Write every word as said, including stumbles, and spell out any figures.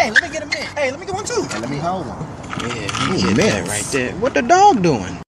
Hey, let me get a mint. Hey, let me get one too. Hey, let me hold one. Yeah, you get that right there. What the dog doing?